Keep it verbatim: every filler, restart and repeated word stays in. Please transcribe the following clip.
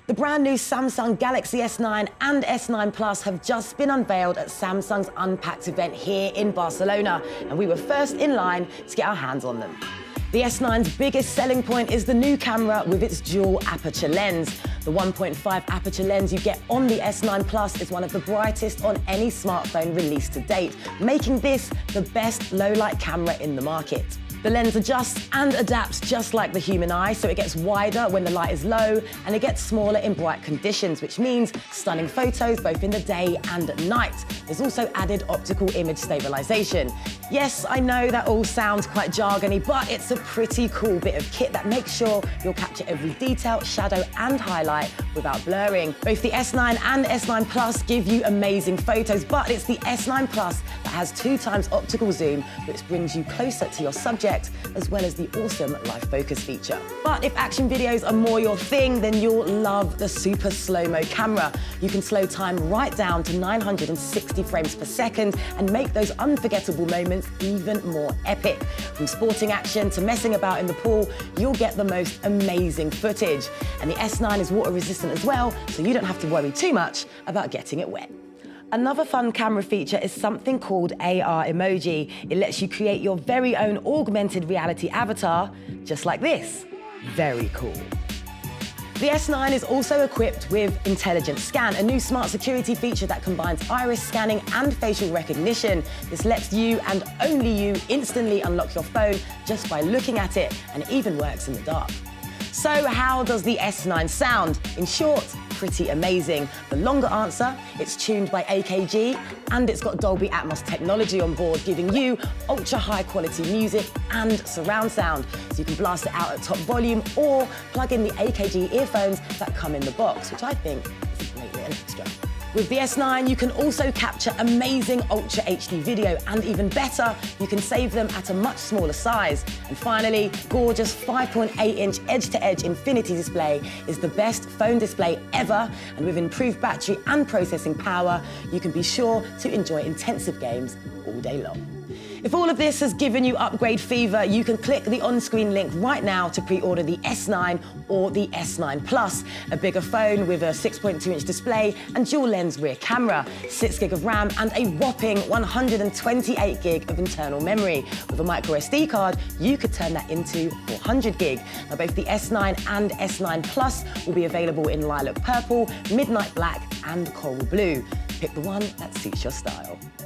The brand new Samsung Galaxy S nine and S nine Plus have just been unveiled at Samsung's Unpacked event here in Barcelona, and we were first in line to get our hands on them. The S nine's biggest selling point is the new camera with its dual aperture lens. The one point five aperture lens you get on the S nine Plus is one of the brightest on any smartphone released to date, making this the best low-light camera in the market. The lens adjusts and adapts just like the human eye, so it gets wider when the light is low and it gets smaller in bright conditions, which means stunning photos both in the day and at night. There's also added optical image stabilization. Yes, I know that all sounds quite jargony, but it's a pretty cool bit of kit that makes sure you'll capture every detail, shadow and highlight without blurring. Both the S nine and S nine Plus give you amazing photos, but it's the S nine Plus that has two times optical zoom, which brings you closer to your subject, as well as the awesome live focus feature. But if action videos are more your thing, then you'll love the super slow-mo camera. You can slow time right down to nine hundred sixty frames per second and make those unforgettable moments even more epic. From sporting action to messing about in the pool, you'll get the most amazing footage. And the S nine is water resistant as well, so you don't have to worry too much about getting it wet. Another fun camera feature is something called A R emoji. It lets you create your very own augmented reality avatar, just like this. Very cool. The S nine is also equipped with Intelligent Scan, a new smart security feature that combines iris scanning and facial recognition. This lets you and only you instantly unlock your phone just by looking at it, and it even works in the dark. So how does the S nine sound? In short, pretty amazing. The longer answer, it's tuned by A K G and it's got Dolby Atmos technology on board, giving you ultra high quality music and surround sound. So you can blast it out at top volume or plug in the A K G earphones that come in the box, which I think is a great little extra. With the S nine, you can also capture amazing Ultra H D video, and even better, you can save them at a much smaller size. And finally, gorgeous five point eight inch edge-to-edge infinity display is the best phone display ever, and with improved battery and processing power, you can be sure to enjoy intensive games all day long. If all of this has given you upgrade fever, you can click the on-screen link right now to pre-order the S nine or the S nine Plus, a bigger phone with a six point two inch display and dual lens rear camera, six gig of RAM and a whopping one hundred twenty-eight gig of internal memory. With a micro S D card, you could turn that into four hundred gig. Now, both the S nine and S nine Plus will be available in lilac purple, midnight black and coral blue. Pick the one that suits your style.